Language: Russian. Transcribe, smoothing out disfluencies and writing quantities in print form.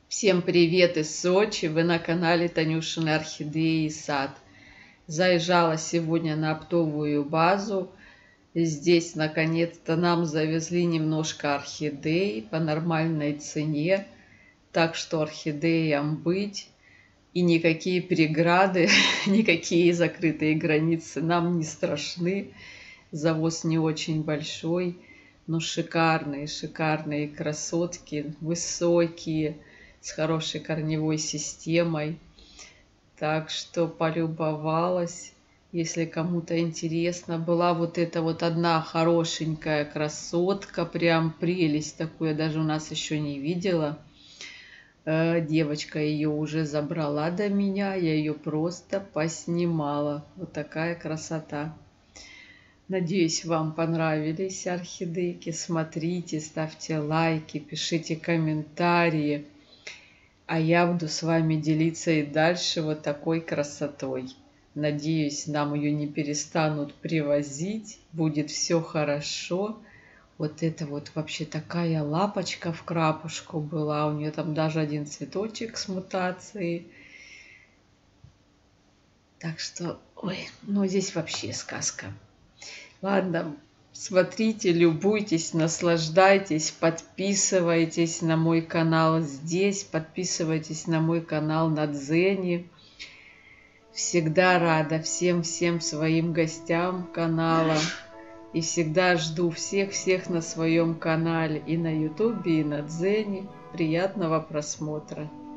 Всем привет из Сочи! Вы на канале Танюшины Орхидеи и Сад. Заезжала сегодня на оптовую базу. Здесь наконец-то нам завезли немножко орхидей по нормальной цене. Так что орхидеям быть. И никакие преграды, никакие закрытые границы нам не страшны. Завоз не очень большой, но шикарные красотки, высокие, с хорошей корневой системой. Так что полюбовалась. Если кому-то интересно, была вот эта вот одна хорошенькая красотка, прям прелесть такую, я даже у нас еще не видела. Девочка ее уже забрала до меня, я ее просто поснимала. Вот такая красота. Надеюсь, вам понравились орхидейки. Смотрите, ставьте лайки, пишите комментарии. А я буду с вами делиться и дальше вот такой красотой. Надеюсь, нам ее не перестанут привозить. Будет все хорошо. Вот это вот вообще такая лапочка в крапушку была. У нее там даже один цветочек с мутацией. Так что, ой, ну здесь вообще сказка. Ладно, смотрите, любуйтесь, наслаждайтесь, подписывайтесь на мой канал здесь, подписывайтесь на мой канал на Дзене. Всегда рада всем своим гостям канала. И всегда жду всех на своем канале и на Ютубе, и на Дзене. Приятного просмотра!